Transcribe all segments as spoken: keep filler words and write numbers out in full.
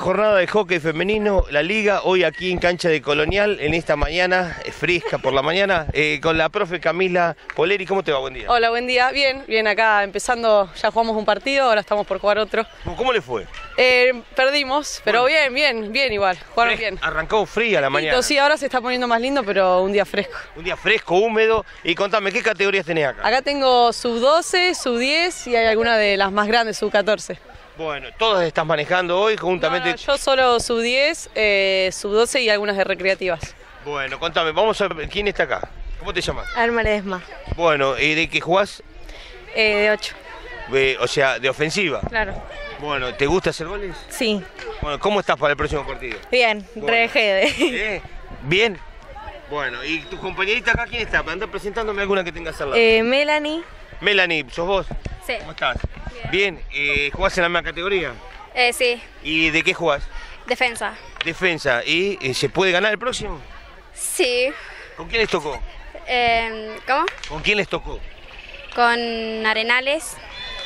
jornada de hockey femenino, la liga, hoy aquí en cancha de Colonial, en esta mañana, eh, fresca por la mañana, eh, con la profe Camila Poleri. ¿Cómo te va? Buen día. Hola, buen día. Bien, bien acá empezando, ya jugamos un partido, ahora estamos por jugar otro. ¿Cómo le fue? Eh, perdimos, pero Bueno. bien, bien, bien igual, jugaron bien. Arrancó fría la mañana. Sí, ahora se está poniendo más lindo, pero un día fresco. Un día fresco, húmedo. Y contame, ¿qué categorías tenés acá? Acá tengo sub doce, sub diez y hay alguna de las más grandes, sub catorce. Bueno, todas estás manejando hoy conjuntamente. No, no, yo solo sub diez, eh, sub doce y algunas de recreativas. Bueno, contame, vamos a ver quién está acá. ¿Cómo te llamas? Alma Ledesma. Bueno, ¿y de qué jugás? Eh, de ocho. Eh, o sea, de ofensiva. Claro. Bueno, ¿te gusta hacer goles? Sí. Bueno, ¿cómo estás para el próximo partido? Bien, Bueno. re jede. ¿Eh? ¿Bien? Bueno, ¿y tu compañerita acá quién está? Anda presentándome alguna que tengas al lado. Eh, Melanie. Melanie, ¿sos vos? Sí. ¿Cómo estás? Bien, eh, ¿jugás en la misma categoría? Eh, sí. ¿Y de qué jugás? Defensa. Defensa. ¿Y eh, se puede ganar el próximo? Sí. ¿Con quién les tocó? Eh, ¿Cómo? ¿Con quién les tocó? Con Arenales.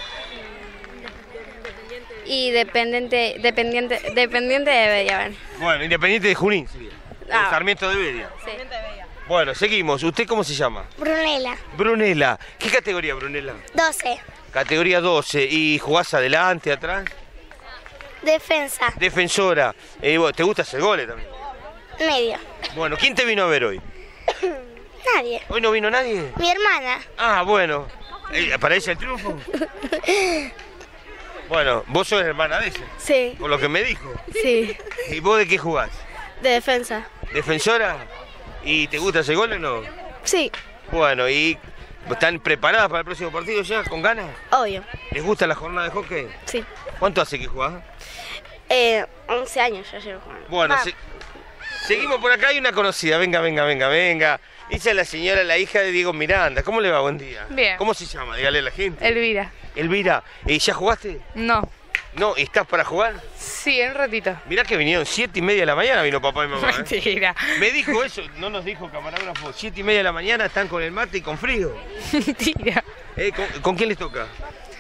Y dependiente, dependiente, dependiente de Bedia. Bueno, Independiente de Junín sería. Ah. Sarmiento de Bedia. Sí. Bueno, seguimos. ¿Usted cómo se llama? Brunella, Brunella. ¿Qué categoría, Brunella? doce. Categoría doce. ¿Y jugás adelante, atrás? Defensa, Defensora. Eh, vos, ¿te gusta hacer goles también? medio. Bueno, ¿quién te vino a ver hoy? Nadie. ¿Hoy no vino nadie? Mi hermana. Ah, bueno. Eh, ¿Para ella el triunfo? Bueno, vos sos hermana de ella, Sí. por lo que me dijo. Sí. ¿Y vos de qué jugás? De defensa. ¿Defensora? ¿Y te gusta hacer goles o no? Sí. Bueno, ¿y están preparadas para el próximo partido ya, con ganas? Obvio. ¿Les gusta la jornada de hockey? Sí. ¿Cuánto hace que jugás? Eh, once años ya llevo jugando. Bueno, Ah. se- seguimos por acá, hay una conocida. Venga, venga, venga, venga. Ella es la señora, la hija de Diego Miranda. ¿Cómo le va? Buen día. Bien. ¿Cómo se llama? Dígale a la gente. Elvira. Elvira, ¿eh, ¿ya jugaste? No. No, ¿estás para jugar? Sí, en un ratito. Mirá que vinieron siete y media de la mañana, vino papá y mamá. ¿eh? Mentira. Me dijo eso, no nos dijo camarógrafo, siete y media de la mañana están con el mate y con frío. Mentira. Eh, ¿con, con quién les toca?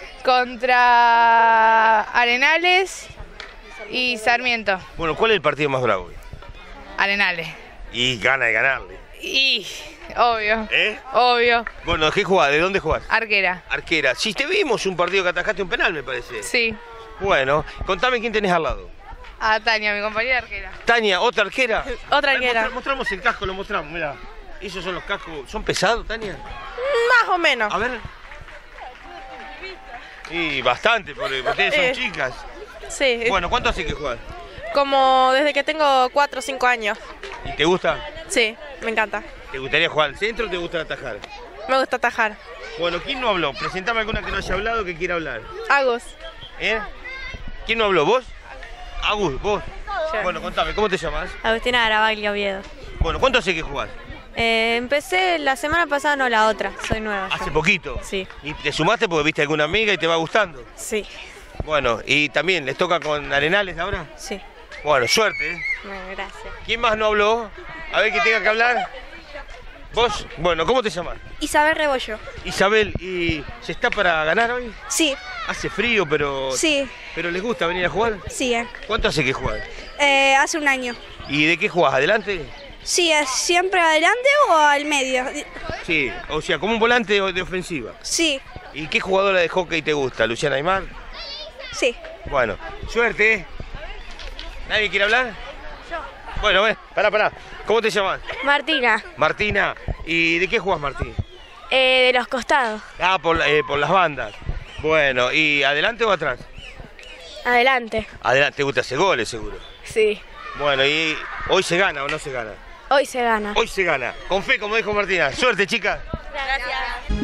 Contra Arenales y Sarmiento. Bueno, ¿cuál es el partido más bravo? Arenales. Y gana de ganarle. Y, obvio. ¿Eh? Obvio. Bueno, ¿de qué jugás? ¿De dónde jugás? Arquera. Arquera. Si te vimos un partido que atajaste un penal, me parece. Sí. Bueno, contame quién tenés al lado. A Tania, mi compañera arquera. Tania, ¿otra arquera? Otra A ver, arquera. mostra- mostramos el casco, lo mostramos, mirá. Esos son los cascos. ¿Son pesados, Tania? Más o menos. A ver. Y bastante, porque ustedes son Eh. chicas. Sí. Bueno, ¿cuánto hace que jugás? Como desde que tengo cuatro o cinco años. ¿Y te gusta? Sí, me encanta. ¿Te gustaría jugar al centro o te gusta atajar? Me gusta atajar. Bueno, ¿quién no habló? Presentame alguna que no haya hablado que quiera hablar. Agus. ¿Eh? ¿Quién no habló? ¿Vos? Agus, vos. Bueno, contame, ¿cómo te llamas? Agustina Garabaglia Oviedo. Bueno, ¿cuánto hace que jugás? Eh, empecé la semana pasada, no la otra. Soy nueva. Hace yo. poquito. Sí. ¿Y te sumaste porque viste alguna amiga y te va gustando? Sí. Bueno, y también, ¿les toca con Arenales ahora? Sí. Bueno, suerte, ¿eh? Bueno, gracias. ¿Quién más no habló? A ver que tenga que hablar. ¿Vos? Bueno, ¿cómo te llamas? Isabel Rebollo. Isabel, ¿y se está para ganar hoy? Sí, Hace frío, pero... sí, ¿Pero les gusta venir a jugar? sí. ¿Cuánto hace que jugás? Eh, hace un año. ¿Y de qué jugás? ¿Adelante? Sí, ¿es siempre adelante o al medio? Sí, o sea, como un volante de ofensiva. Sí, ¿Y qué jugadora de hockey te gusta? ¿Luciana Aymar? sí. Bueno, suerte. ¿eh? ¿Nadie quiere hablar? Yo. Bueno, ven, pará, pará. ¿Cómo te llamas? Martina, Martina. ¿Y de qué jugás, Martín? eh, de los costados. Ah, por, eh, por las bandas. Bueno, ¿y adelante o atrás? Adelante. Adelante, te gusta hacer goles, seguro. Sí. Bueno, ¿y hoy se gana o no se gana? Hoy se gana. Hoy se gana. Con fe, como dijo Martina. Suerte, chicas. Gracias.